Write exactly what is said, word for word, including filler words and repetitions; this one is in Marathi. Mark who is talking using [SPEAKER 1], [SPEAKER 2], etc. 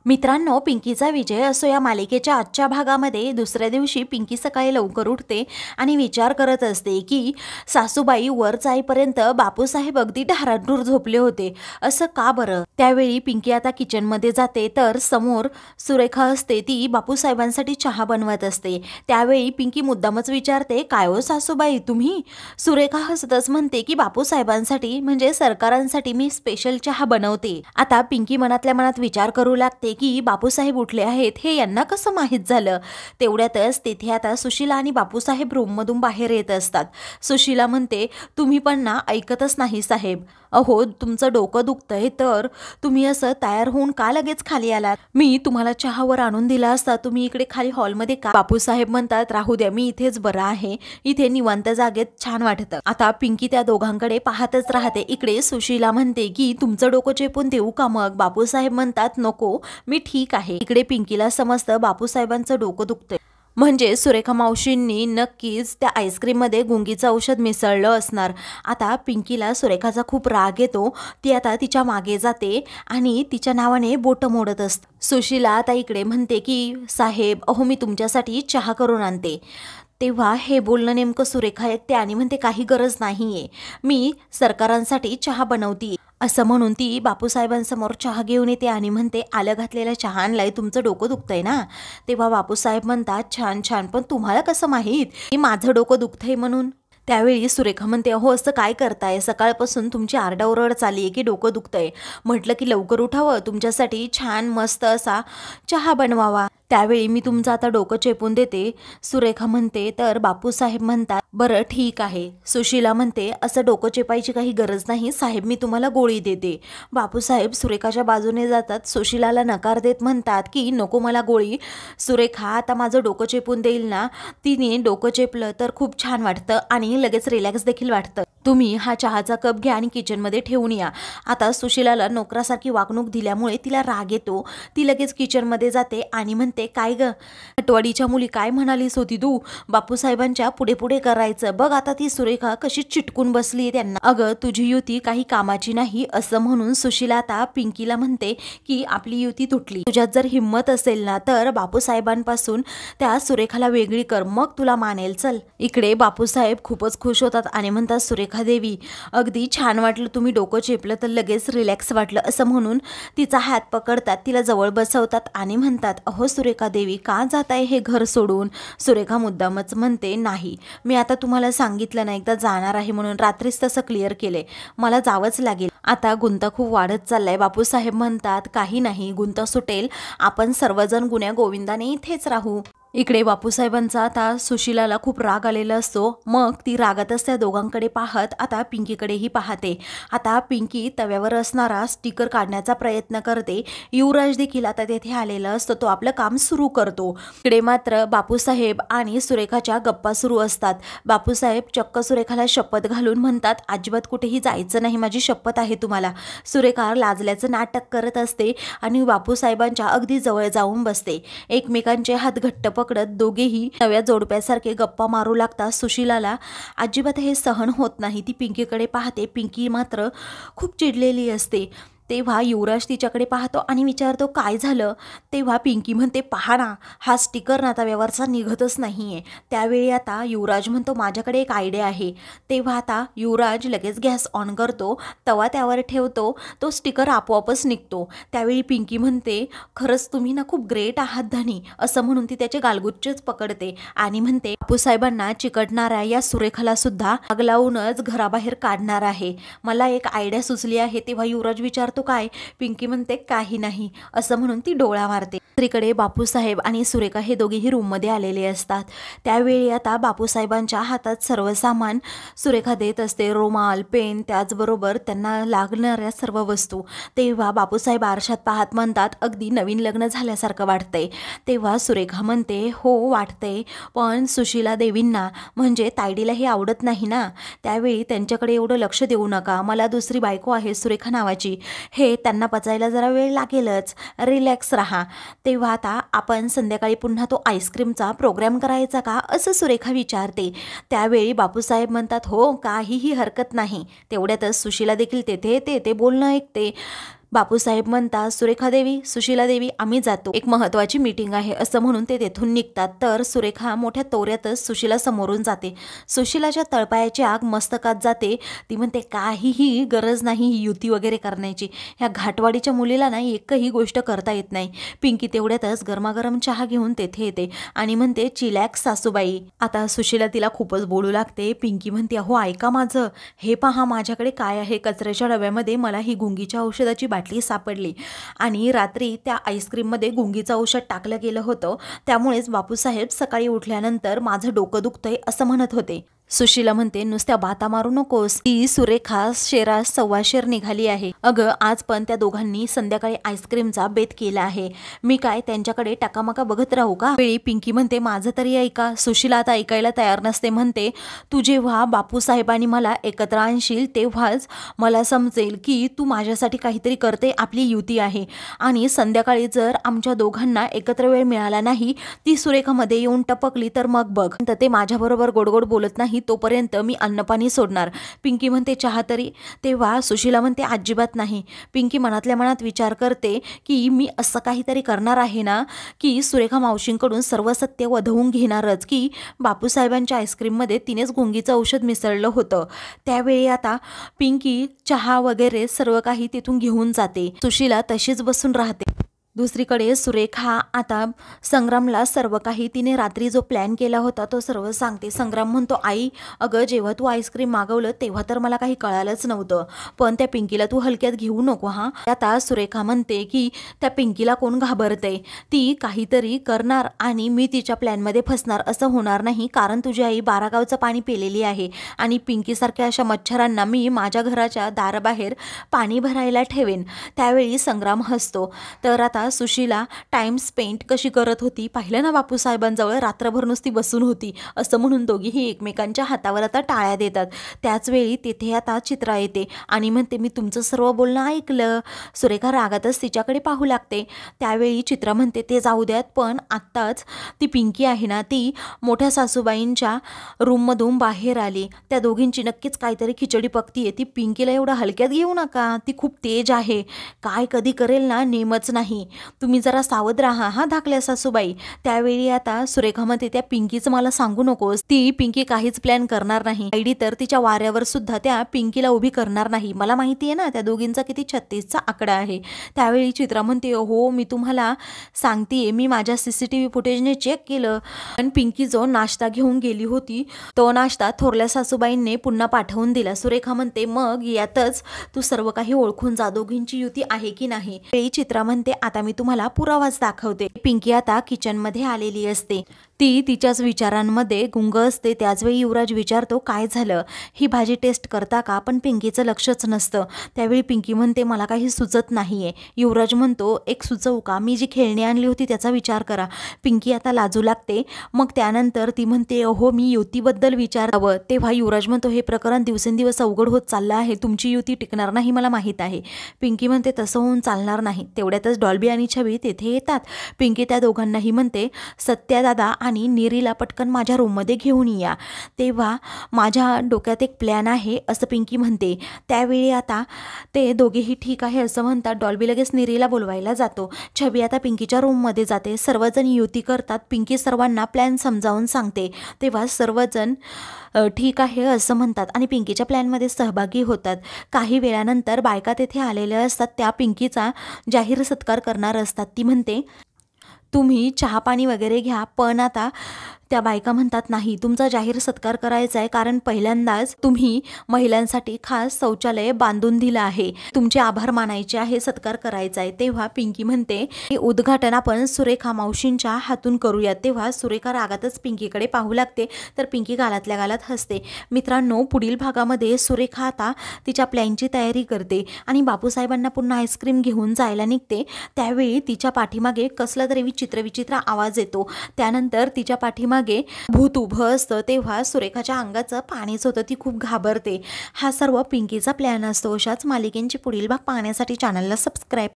[SPEAKER 1] मित्रांनो, पिंकीचा विजय असो या मालिकेच्या आजच्या भागामध्ये दुसऱ्या दिवशी पिंकी सकाळी लवकर उठते आणि विचार करत असते की सासूबाई वर जाईपर्यंत बापूसाहेब अगदी ढाराडूर झोपले होते, असं का बरं. त्यावेळी पिंकी आता किचनमध्ये जाते तर समोर सुरेखा असते. ती बापूसाहेबांसाठी चहा बनवत असते. त्यावेळी पिंकी मुद्दामच विचारते, काय हो सासूबाई तुम्ही. सुरेखा हसतच म्हणते की बापूसाहेबांसाठी म्हणजे सरकारांसाठी मी स्पेशल चहा बनवते. आता पिंकी मनातल्या मनात विचार करू लागते की बापूसाहेब उठले आहेत हे यांना कसं माहीत झालं. तेवढ्यातच तेथे आता सुशीला आणि बापूसाहेब रूममधून बाहेर येत असतात. सुशीला म्हणते, तुम्ही पण ना ऐकतच नाही साहेब. अहो, तुमचं डोकं दुखतंय तर तुम्ही असं तयार होऊन का लगेच खाली आलात. मी तुम्हाला चहावर आणून दिला असता, तुम्ही इकडे खाली हॉलमध्ये का. बापूसाहेब म्हणतात, राहू द्या, मी इथेच बरं आहे, इथे निवांत जागेत छान वाटतं. आता पिंकी त्या दोघांकडे पाहतच राहते. इकडे सुशीला म्हणते की तुमचं डोकं चेपून देऊ का मग. बापूसाहेब म्हणतात, नको, मी ठीक आहे. इकडे पिंकीला समजतं बापूसाहेबांचं डोकं दुखतंय म्हणजे सुरेखा मावशींनी नक्कीच त्या आईस्क्रीममध्ये गुंगीचं औषध मिसळलं असणार. आता पिंकीला सुरेखाचा खूप राग येतो. ती आता तिच्या मागे जाते आणि तिच्या नावाने बोटं मोडत असते. सुशीला आता इकडे म्हणते की साहेब, अहो मी तुमच्यासाठी चहा करून आणते. तेव्हा हे बोलणं नेमकं सुरेखा ऐकते आणि म्हणते, काही गरज नाहीये, मी सरकारांसाठी चहा बनवते. असं म्हणून ती बापूसाहेबांसमोर चहा घेऊन येते आणि म्हणते, आलं घातलेला चहा आणलाय, तुमचं डोकं दुखतंय ना. तेव्हा बापूसाहेब म्हणतात, छान छान, पण तुम्हाला कसं माहीत की माझं डोकं दुखतंय म्हणून. त्यावेळी सुरेखा म्हणते, हो असं काय करताय, सकाळपासून तुमची आरडाओरड चालली आहे की डोकं दुखतंय. म्हटलं की लवकर उठावं, तुमच्यासाठी छान मस्त असा चहा बनवावा. त्यावेळी मी तुमचं आता डोकं चेपून देते. सुरेखा म्हणते, तर बापूसाहेब म्हणतात, बरं ठीक आहे. सुशीला म्हणते, असं डोकं चेपायची काही गरज नाही साहेब, मी तुम्हाला गोळी देते. बापूसाहेब सुरेखाच्या बाजूने जातात. सुशीलाला नकार देत म्हणतात की नको मला गोळी. सुरेखा आता माझं डोकं चेपून देईल ना. तिने डोकं चेपलं तर खूप छान वाटतं आणि लगेच रिलॅक्स देखील वाटतं. तुम्ही हा चहाचा कप घ्या आणि किचनमध्ये ठेवून या. आता सुशीलाला नोकरासारखी वागणूक दिल्यामुळे तिला राग येतो. ती लगेच किचनमध्ये जाते आणि म्हणते, काय ग आठवडीच्या मुली, काय म्हणालीस होती तू, बापूसाहेबांच्या पुढे पुढे करायचं. बघ आता ती सुरेखा कशी चिटकून बसली त्यांना. अगं तुझी युती काही कामाची नाही. असं म्हणून सुशीला आता पिंकीला म्हणते की आपली युती तुटली. तुझ्यात जर हिंमत असेल ना तर बापूसाहेबांपासून त्या सुरेखाला वेगळी कर, मग तुला मानेल. चल. इकडे बापूसाहेब खूपच खुश होतात आणि म्हणतात, सुरेखा देवी, अगदी छान वाटलं, तुम्ही डोकं चेपलं तर लगेच रिलॅक्स वाटलं. असं म्हणून तिचा हात पकडतात, तिला जवळ बसवतात आणि म्हणतात, अहो सुरेखा देवी, का जाताय हे घर सोडून. सुरेखा मुद्दामच म्हणते, नाही, मी आता तुम्हाला सांगितलं ना एकदा जाणार आहे म्हणून, रात्रीच तसं क्लिअर केलंय, मला जावंच लागेल. आता गुंता खूप वाढत चाललाय. बापूसाहेब म्हणतात, काही नाही, गुंता सुटेल, आपण सर्वजण गुण्या गोविंदाने इथेच राहू. इकडे बापूसाहेबांचा आता सुशीलाला खूप राग आलेला असतो. मग ती रागातच त्या दोघांकडे पाहत आता पिंकीकडेही पाहते. आता पिंकी तव्यावर असणारा स्टिकर काढण्याचा प्रयत्न करते. युवराज देखील आता तेथे आलेला असतो. तो आपलं काम सुरू करतो. इकडे मात्र बापूसाहेब आणि सुरेखाच्या गप्पा सुरू असतात. बापूसाहेब चक्क सुरेखाला शपथ घालून म्हणतात, अजिबात कुठेही जायचं नाही, माझी शपथ आहे तुम्हाला. सुरेखा लाजल्याचं नाटक करत असते आणि बापूसाहेबांच्या अगदी जवळ जाऊन बसते. एकमेकांचे हात घट्ट पकडत दोघेही नव्या जोडप्यासारखे गप्पा मारू लागतात. सुशीलाला अजिबात हे सहन होत नाही. ती पिंकीकडे पाहते. पिंकी मात्र खूप चिडलेली असते. तेव्हा युवराज तिच्याकडे पाहतो आणि विचारतो, काय झालं. तेव्हा पिंकी म्हणते, पहा ना, हा स्टिकर ना तव्यावरचा निघतच नाहीये. त्यावेळी आता युवराज म्हणतो, माझ्याकडे एक आयडिया आहे. तेव्हा आता युवराज लगेच गॅस ऑन करतो, तवा त्यावर ठेवतो, तो स्टिकर आपोआपच निघतो. त्यावेळी पिंकी म्हणते, खरंच तुम्ही ना खूप ग्रेट आहात धनी. असं म्हणून ती त्याचे गालगुच्चेच पकडते आणि म्हणते, बापूसाहेबांना चिकटणाऱ्या या सुरेखाला सुद्धा आग लावूनच घराबाहेर काढणार आहे. मला एक आयडिया सुचली आहे. तेव्हा युवराज विचार तो काय. पिंकी म्हणते, काही नाही. असं म्हणून ती डोळा मारते. दुसरीकडे बापूसाहेब आणि सुरेखा हे दोघेही रूममध्ये आलेले असतात. त्यावेळी आता बापूसाहेबांच्या हातात सर्व सामान सुरेखा देत असते, रुमाल, पेन, त्याचबरोबर त्यांना लागणाऱ्या सर्व वस्तू. तेव्हा बापूसाहेब आरशात पाहत म्हणतात, अगदी नवीन लग्न झाल्यासारखं वाटतंय. तेव्हा सुरेखा म्हणते, हो वाटतंय, पण सुशीला देवींना म्हणजे तायडीला हे आवडत नाही ना. त्यावेळी त्यांच्याकडे एवढं लक्ष देऊ नका, मला दुसरी बायको आहे सुरेखा नावाची, हे त्यांना पचायला जरा वेळ लागेलच, रिलॅक्स राहा. तेव्हा आता आपण संध्याकाळी पुन्हा तो आईस्क्रीमचा प्रोग्राम करायचा का, असं सुरेखा विचारते. त्यावेळी बापूसाहेब म्हणतात, हो काहीही हरकत नाही. तेवढ्यातच सुशीला देखील तेथे येते. ते बोलणं ऐकते. बापूसाहेब म्हणतात, सुरेखा देवी, सुशीला देवी, आम्ही जातो, एक महत्वाची मीटिंग आहे असं म्हणून ते तेथून निघतात. तर सुरेखा मोठ्या तोऱ्यातच सुशीला समोरून जाते. सुशीलाच्या तळपायाची आग मस्तकात जाते. ती म्हणते, काहीही गरज नाही ही युती वगैरे करण्याची. ह्या घाटवाडीच्या मुलीला ना एकही गोष्ट करता येत नाही. पिंकी तेवढ्यातच गरमागरम चहा घेऊन तेथे येते आणि म्हणते, चिलॅक्स सासूबाई. आता सुशीला तिला खूपच बोलू लागते. पिंकी म्हणते, अहो ऐका माझं, हे पहा माझ्याकडे काय आहे. कचऱ्याच्या डब्यामध्ये मला ही गुंगीच्या औषधाची बाटली सापडली आणि रात्री त्या आईस्क्रीममध्ये गुंगीचं औषध टाकलं गेलं होतं. त्यामुळेच बापूसाहेब सकाळी उठल्यानंतर माझं डोकं दुखतंय असं म्हणत होते. सुशीला म्हणते, नुसत्या बाता मारू नकोस, ती सुरेखा शेरा सव्वाशेर निघाली आहे. अगं आज पण त्या दोघांनी संध्याकाळी आईस्क्रीमचा बेत केला आहे. मी काय त्यांच्याकडे टाकामाका बघत राहू का? वेळी पिंकी म्हणते, माझं तरी ऐका. सुशीला आता ऐकायला तयार नसते. म्हणते, तू जेव्हा बापूसाहेबांनी मला एकत्र आणशील तेव्हाच मला समजेल की तू माझ्यासाठी काहीतरी करते. आपली युती आहे आणि संध्याकाळी जर आमच्या दोघांना एकत्र वेळ मिळाला नाही, ती सुरेखामध्ये येऊन टपकली तर मग बघ. तर ते माझ्याबरोबर गोडगोड बोलत नाही तोपर्यंत मी अन्नपाणी सोडणार. पिंकी म्हणते, चहा तरी. तेव्हा सुशीला म्हणते, अजिबात नाही. पिंकी मनातल्या मनात विचार करते की मी असं काहीतरी करणार आहे ना की सुरेखा मावशींकडून सर्व सत्य वधवून घेणारच की बापूसाहेबांच्या आईस्क्रीममध्ये तिनेच गुंगीचं औषध मिसळलं होतं. त्यावेळी आता पिंकी चहा वगैरे सर्व काही तिथून घेऊन जाते. सुशीला तशीच बसून राहते. दुसरीकडे सुरेखा आता संग्रामला सर्व काही तिने रात्री जो प्लॅन केला होता तो सर्व सांगते. संग्राम म्हणतो, आई अगं जेव्हा तू आईस्क्रीम मागवलं तेव्हा तर मला काही कळालंच नव्हतं, पण त्या पिंकीला तू हलक्यात घेऊ नको हां. आता सुरेखा म्हणते की त्या पिंकीला कोण घाबरते, ती काहीतरी करणार आणि मी तिच्या प्लॅनमध्ये फसणार. असं होणार नाही, कारण तुझी आई बारा गावचं पाणी पिलेली आहे आणि पिंकीसारख्या अशा मच्छरांना मी माझ्या घराच्या दाराबाहेर पाणी भरायला ठेवेन. त्यावेळी संग्राम हसतो. तर आता सुशीला टाइम स्पेंड कशी करत होती पाहिलं ना, बापूसाहेबांजवळ रात्रभर नुसती बसून होती असं म्हणून दोघीही एकमेकांच्या हातावर आता टाळ्या देतात. त्याचवेळी तिथे आता चित्रा येते आणि म्हणते, मी तुमचं सर्व बोलणं ऐकलं. सुरेखा रागातच तिच्याकडे पाहू लागते. त्यावेळी चित्रा म्हणते, ते जाऊ द्यात, पण आत्ताच ती पिंकी आहे ना, ती मोठ्या सासूबाईंच्या रूममधून बाहेर आली. त्या दोघींची नक्कीच काहीतरी खिचडी पकतीये. ती पिंकीला एवढं हलक्यात घेऊ नका, ती खूप तेज आहे, काय कधी करेल ना नेमच नाही. तुम्ही जरा सावध राहा हा धाकल्या सासूबाई. त्यावेळी आता सुरेखामध्ये, त्या पिंकीचं मला सांगू नकोस, ती पिंकी काहीच प्लॅन करणार नाही. आयडी तर तिच्या वाऱ्यावर सुद्धा त्या पिंकीला उभी करणार नाही. मला माहिती आहे ना त्या दोघींचा किती छत्तीसचा आकडा आहे. त्यावेळी चित्रा म्हणते, हो मी तुम्हाला सांगतेय, मी माझ्या सीसीटीव्ही फुटेजने चेक केलं, पण पिंकी जो नाश्ता घेऊन गेली होती तो नाश्ता थोरल्या सासूबाईंनी पुन्हा पाठवून दिला. सुरेखा म्हणते, मग यातच तू सर्व काही ओळखून जा, दोघींची युती आहे की नाही. वेळी चित्रा म्हणते, आता मी तुम्हाला पुरावाच दाखवते. पिंकी आता किचनमध्ये आलेली असते. ती तिच्याच विचारांमध्ये गुंग असते. त्याचवेळी युवराज विचारतो, काय झालं, ही भाजी टेस्ट करता का? पण पिंकीचं लक्षच नसतं. त्यावेळी पिंकी म्हणते, मला काही सुचत नाहीये. युवराज म्हणतो, एक सुचवू का, मी जी खेळणी आणली होती त्याचा विचार करा. पिंकी आता लाजू लागते. मग त्यानंतर ती म्हणते, हो मी युतीबद्दल विचारावं. तेव्हा युवराज म्हणतो, हे प्रकरण दिवसेंदिवस अवघड होत चाललं आहे, तुमची युती टिकणार नाही मला माहीत आहे. पिंकी म्हणते, तसं होऊन चालणार नाही. तेवढ्यातच डॉल्बी आणि छबी तेथे येतात. पिंकी त्या दोघांनाही म्हणते, सत्या दादा आणि नीरीला पटकन माझ्या रूममध्ये घेऊन या. तेव्हा माझ्या डोक्यात एक प्लॅन आहे असं पिंकी म्हणते. त्यावेळी आता ते दोघेही ठीक आहे असं म्हणतात. डॉल्बी लगेच नीरीला बोलवायला जातो. छबी आता पिंकीच्या रूममध्ये जाते. सर्वजण युती करतात. पिंकी सर्वांना प्लॅन समजावून सांगते. तेव्हा सर्वजण ठीक आहे असं म्हणतात आणि पिंकीच्या प्लॅनमध्ये सहभागी होतात. काही वेळानंतर बायका तेथे आलेल्या असतात. त्या पिंकीचा जाहीर सत्कार करणार असतात. ती म्हणते, तुम्ही चहा पाणी वगैरे घ्या, पण आता त्या बायका म्हणतात, नाही तुमचा जाहीर सत्कार करायचा आहे, कारण पहिल्यांदाच तुम्ही महिलांसाठी खास शौचालय बांधून दिलं आहे, तुमचे आभार मानायचे आहे, सत्कार करायचा आहे. तेव्हा पिंकी म्हणते, उद्घाटन आपण सुरेखा मावशींच्या हातून करूया. तेव्हा सुरेखा रागातच पिंकीकडे पाहू लागते. तर पिंकी गालातल्या गालात हसते. मित्रांनो, पुढील भागामध्ये सुरेखा आता तिच्या प्लॅनची तयारी करते आणि बापूसाहेबांना पुन्हा आईस्क्रीम घेऊन जायला निघते. त्यावेळी तिच्या पाठीमागे कसला तरी विचित्र विचित्र आवाज येतो. त्यानंतर तिच्या पाठीमागे मागे भूत उभं असतं. तेव्हा सुरेखाच्या अंगाचं पाणीच होतं. ती खूप घाबरते. हा सर्व पिंकीचा प्लॅन असतो. अशाच मालिकेंची पुढील भाग पाहण्यासाठी चॅनलला सबस्क्राईब